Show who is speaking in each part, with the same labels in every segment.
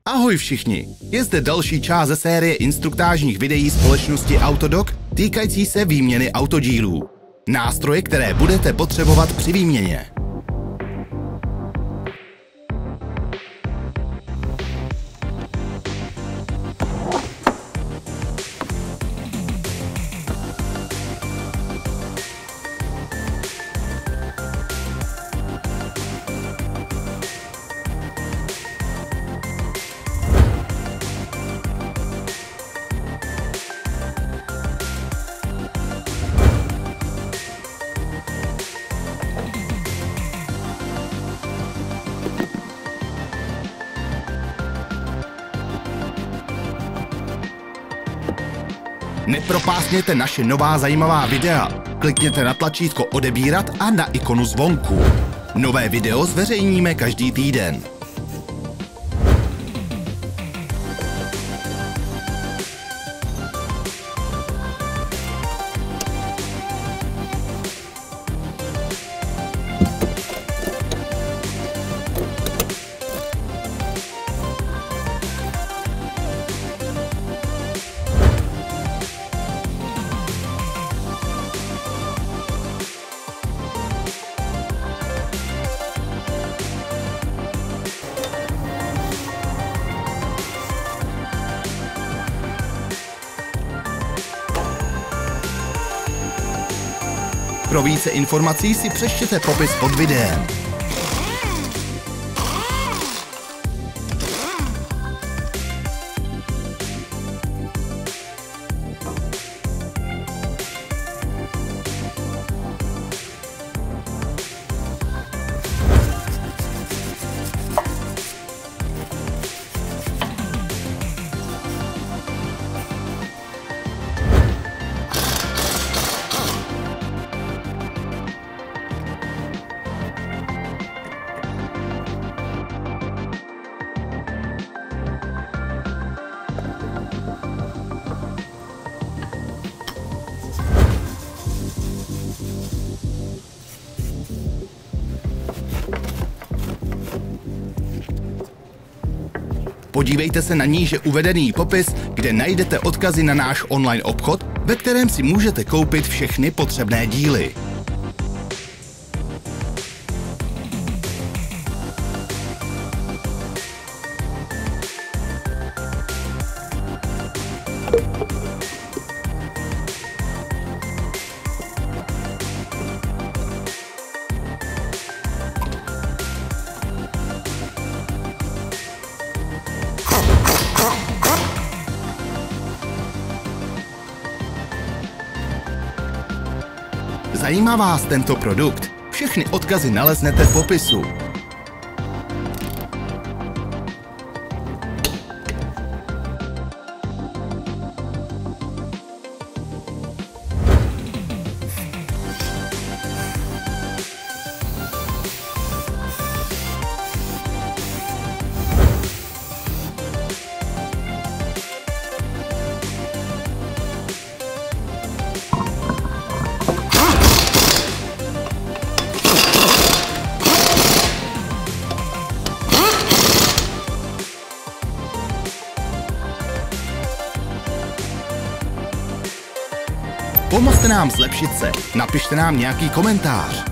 Speaker 1: Ahoj všichni, je zde další část ze série instruktážních videí společnosti Autodoc týkající se výměny autodílů. Nástroje, které budete potřebovat při výměně. Nepropásněte naše nová zajímavá videa. Klikněte na tlačítko odebírat a na ikonu zvonku. Nové video zveřejníme každý týden. Pro více informací si přečtěte popis pod videem. Podívejte se na níže uvedený popis, kde najdete odkazy na náš online obchod, ve kterém si můžete koupit všechny potřebné díly. Zajímá vás tento produkt? Všechny odkazy naleznete v popisu. Pomozte nám zlepšit se, napište nám nějaký komentář.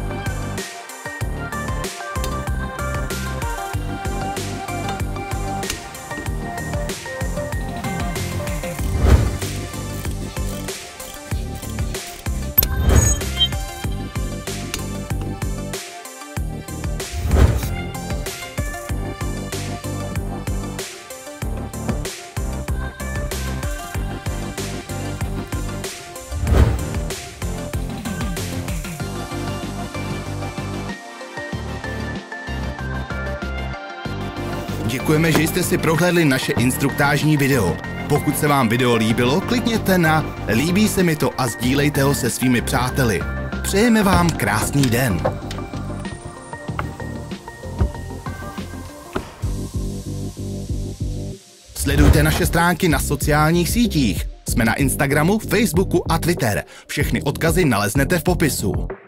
Speaker 1: Děkujeme, že jste si prohlédli naše instruktážní video. Pokud se vám video líbilo, klikněte na líbí se mi to a sdílejte ho se svými přáteli. Přejeme vám krásný den. Sledujte naše stránky na sociálních sítích. Jsme na Instagramu, Facebooku a Twitter. Všechny odkazy naleznete v popisu.